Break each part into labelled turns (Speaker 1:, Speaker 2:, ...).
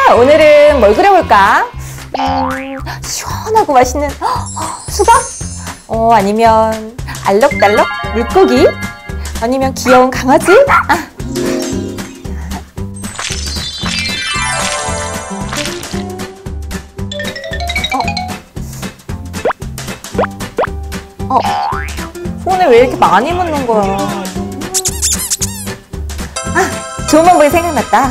Speaker 1: 오늘은 뭘 그려볼까? 시원하고 맛있는 수박? 아니면 알록달록 물고기? 아니면 귀여운 강아지? 손을 왜 이렇게 많이 묻는 거야? 좋은 방법이 생각났다.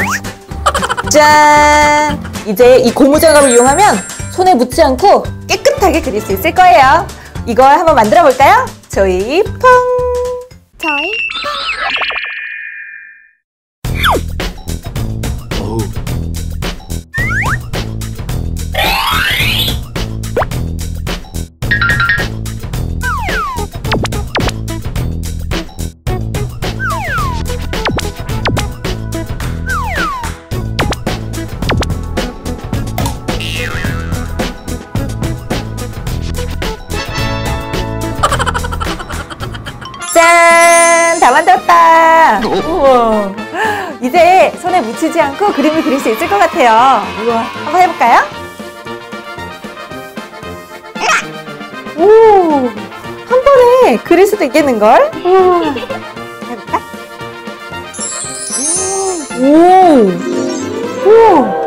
Speaker 1: 짠! 이제 이 고무장갑을 이용하면 손에 묻지 않고 깨끗하게 그릴 수 있을 거예요. 이걸 한번 만들어 볼까요? 조이 퐁! 조이 짠! 다 만들었다! 우와. 이제 손에 묻히지 않고 그림을 그릴 수 있을 것 같아요. 우와. 한번 해볼까요? 오! 한 번에 그릴 수도 있겠는걸? 우와. 해볼까? 오! 우와!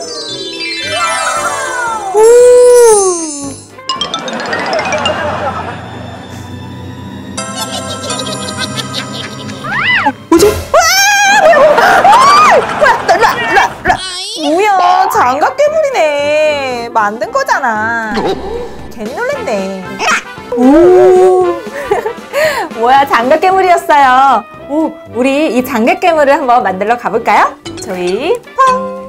Speaker 1: 뭐야, 장갑 괴물이네. 만든 거잖아. 괜히 놀랬네. 오. 뭐야, 장갑 괴물이었어요. 오, 우리 이 장갑 괴물을 한번 만들러 가볼까요? 조이 펑.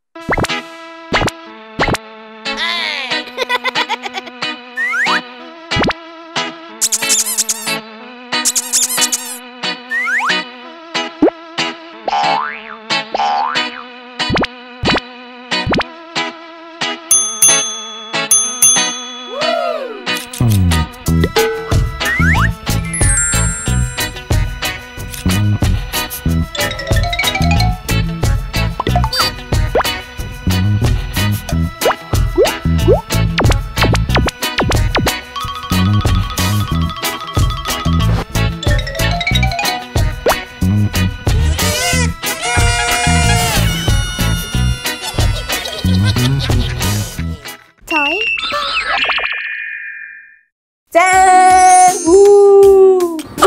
Speaker 1: 짠!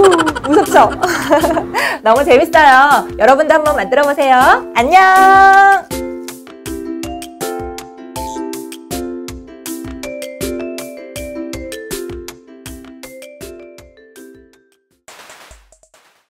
Speaker 1: 무섭죠? 너무 재밌어요. 여러분도 한번 만들어 보세요. 안녕!